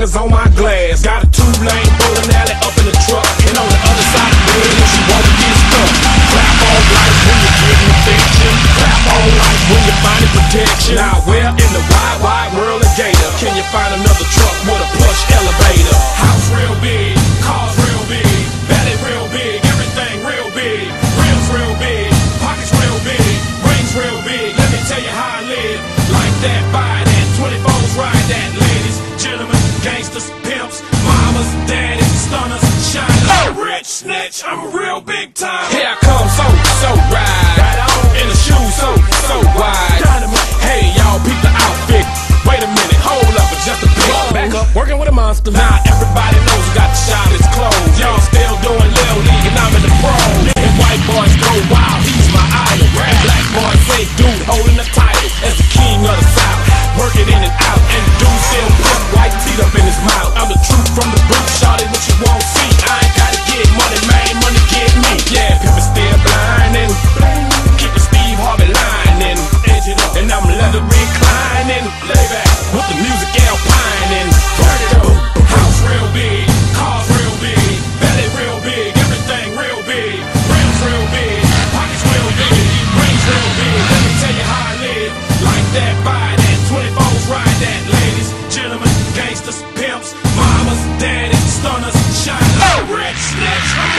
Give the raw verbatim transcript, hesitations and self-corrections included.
bangers on my glass. Got a two-lane bowling alley up in the truck, and on the other side of the bed, if she wanna get stuck. Clap all life when you're getting affection. Clap all life when you're finding protection. Now where in the wide, wide world of Gator can you find another truck with a plush elevator? House real big, cars real big, belly real big, everything real big, rims real big, pockets real big, rings real big. Let me tell you how I live. Like that, buy that, twenty-fours ride that. Ladies, gentlemen, gangsters, pimps, mamas, daddies, stunners, shiners. I'm rich, snitch, I'm real big time. Here I come, so, so ride, right on. In the shoes, so, so wide. Dynamite. Hey, y'all, peep the outfit. Wait a minute, hold up, just a bit. Back up, working with a monster. Now everybody knows who got the shine is closed. Y'all still doing Lil League and I'm in the pro. And white boys go wild, he's my idol. And black boys say, dude, holding the title as the king of the South. Working in and out, and dude still put white teeth up in his mouth. I'm the truth from the boot, shawty, what you won't see. I ain't gotta get money, man, money get me. Yeah, people still blinding. Keep the Steve Harvey lining. And I'm leather reclining. Lay back with the music alpining. Burn it up. House real big, cars real big, belly real big, everything real big, rims real big, pockets real big, rings real big. Let me tell you how I live. Like that, buy that, twenty-fours ride that. Ladies, gentlemen, gangsters, pimps, mamas, daddies, stunners, shiners. Rich, snitch.